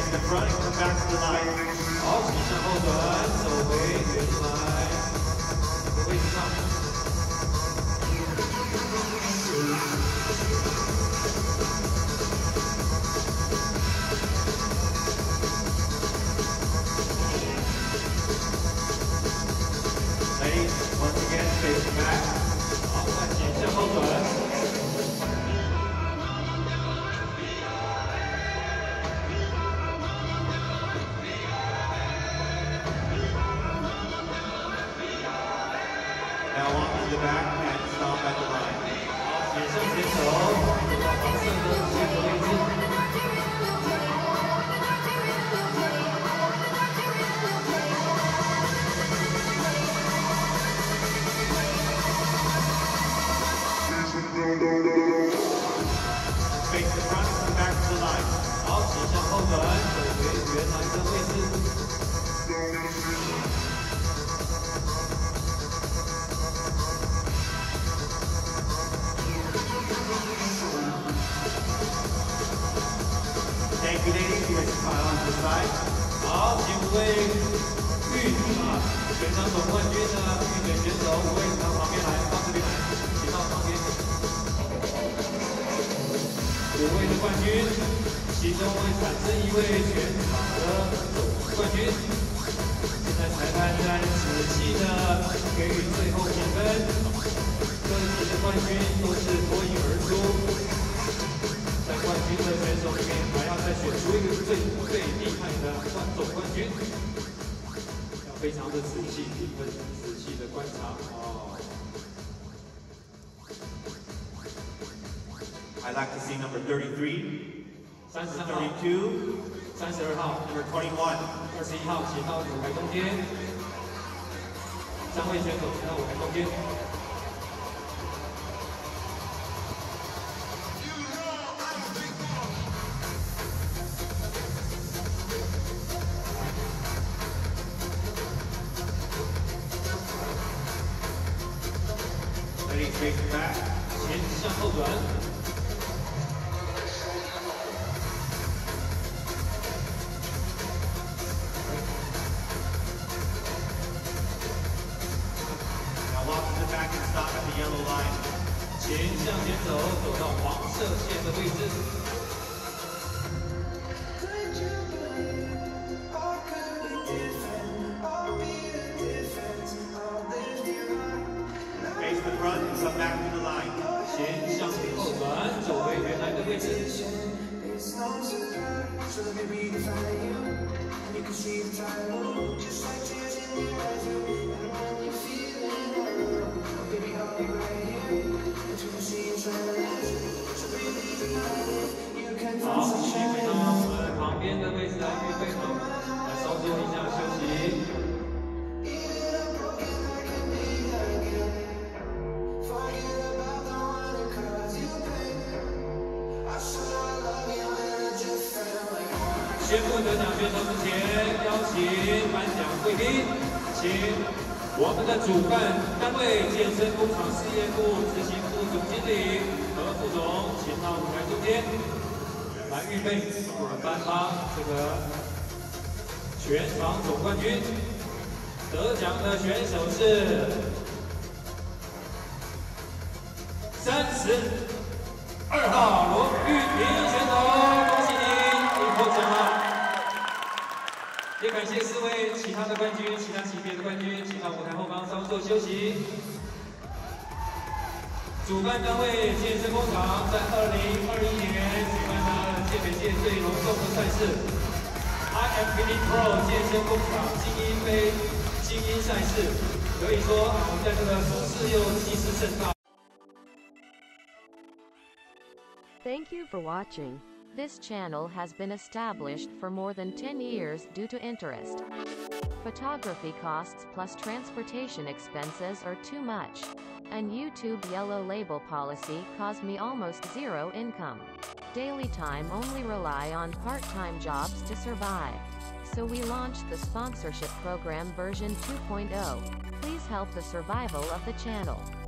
the front and come back to the line. 好，请向后转，走回原来的位置上。 Ladies, once again, face back. 好，请向后转。 Now walk to the back and stop at the line. 好，请向前走，走到黄色的线的位置。 Face the front and come back to the line. 好，请向后转，走回原来的位置。 Thank you, ladies. You may smile on the side. 好，请五位全场总冠军的预选选手，五位到旁边来，到这边来，请到旁边。五位的冠军，其中会产生一位全场的总冠军。现在裁判在仔细的给予最后评分，各级的冠军都是脱颖而出。 在冠军的选手里面，还要再选出一个最厉害的总冠军，要非常的仔细评分，仔细的观察哦。 I'd like to see number 33, 33号、 32, 32号、 number 21. 21号，请到舞台中间。3位选手请到舞台中间。 Ladies, face back. 前向后转。 Now walk to the back and stop at the yellow line. 前向前走，走到黄色线的位置。 Face the front and come back to the line. 前向后转，走回原来的位置。 好，继续回到我们旁边的位置来预备好，来稍坐一下休息。 宣布得奖选手之前，邀请颁奖贵宾，请我们的主办单位健身工厂事业部执行副总经理和副总，请到舞台中间来预备我们颁发这个全场总冠军。得奖的选手是32号罗玉婷选手，恭喜你，你获奖了。 也感谢4位其他的冠军，其他级别的冠军，请到舞台后方稍作休息。主办单位健身工厂在2021年举办了健美界最隆重的赛事 IFBB Pro 健身工厂精英杯精英赛事，可以说我们在这个舒适又气势盛大。 Thank you for watching. This channel has been established for more than 10 years due to interest. Photography costs plus transportation expenses are too much. And YouTube yellow label policy caused me almost zero income. Daily time only rely on part-time jobs to survive. So we launched the sponsorship program version 2.0. Please help the survival of the channel.